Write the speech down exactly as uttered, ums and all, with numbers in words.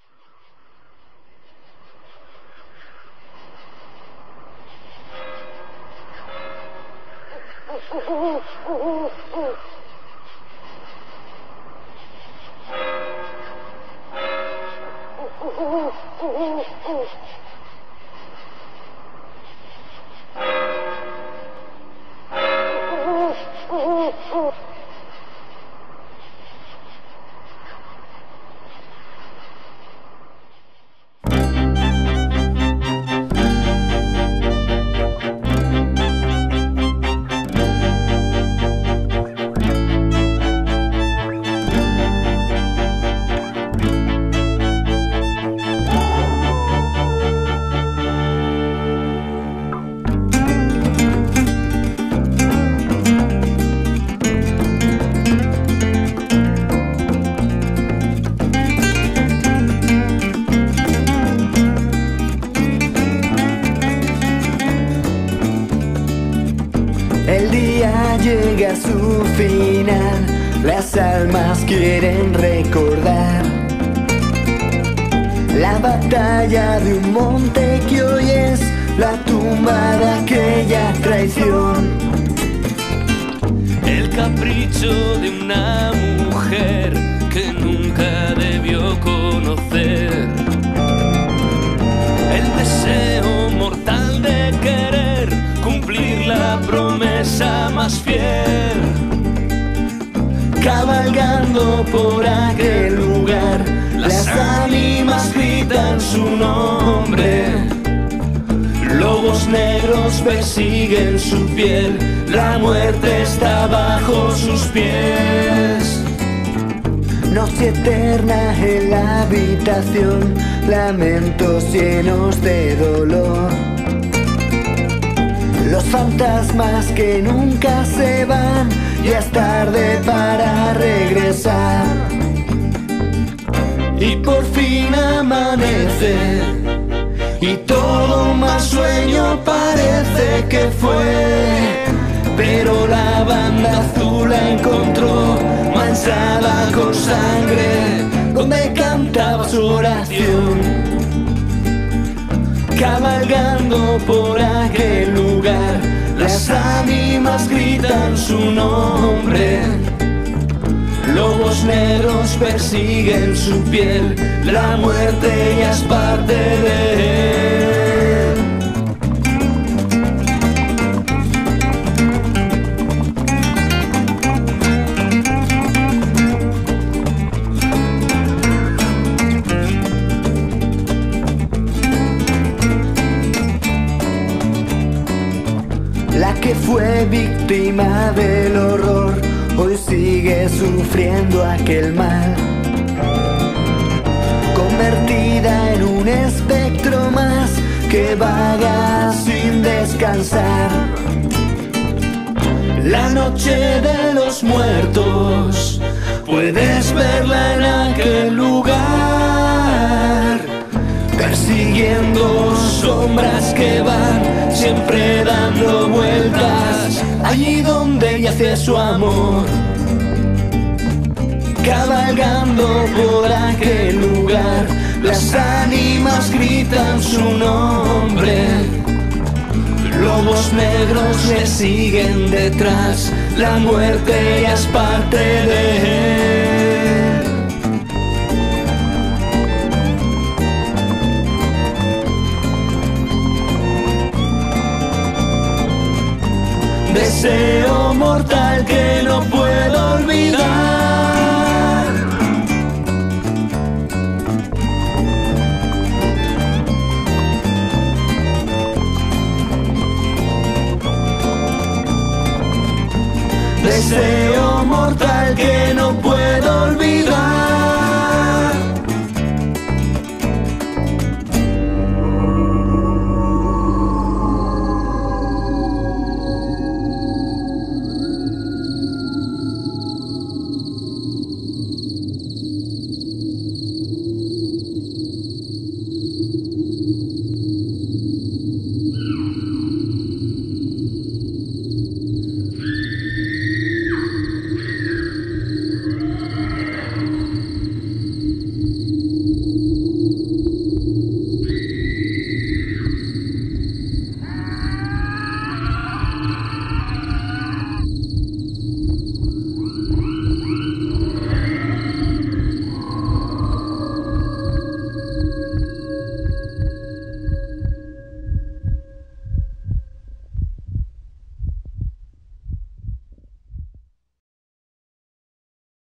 Llega a su final, las almas quieren recordar la batalla de un monte que hoy es la tumba de aquella traición. El capricho de una mujer que nunca debió conocer, el deseo mortal de querer cumplir la promesa más fiel. Cabalgando por aquel lugar, las ánimas gritan su nombre. Lobos negros persiguen su piel, la muerte está bajo sus pies. Noche eterna en la habitación, lamentos llenos de dolor. Los fantasmas que nunca se van, ya es tarde para regresar. Y por fin amanece, y todo más sueño parece que fue. Pero la banda azul la encontró, manchada con sangre, donde cantaba su oración. Cabalgando por aquel lugar, las ánimas gritan su nombre. Lobos negros persiguen su piel, la muerte ya es parte de él. La que fue víctima del horror, hoy sigue sufriendo aquel mal. Convertida en un espectro más que vaga sin descansar. La noche de los muertos, puedes verla en aquel lugar, persiguiendo sombras que van siempre dando vueltas allí donde yace su amor. Cabalgando por aquel lugar, las ánimas gritan su nombre. Lobos negros le siguen detrás, la muerte ya es parte de él. Deseo mortal que no puedo olvidar. Deseo mortal que no puedo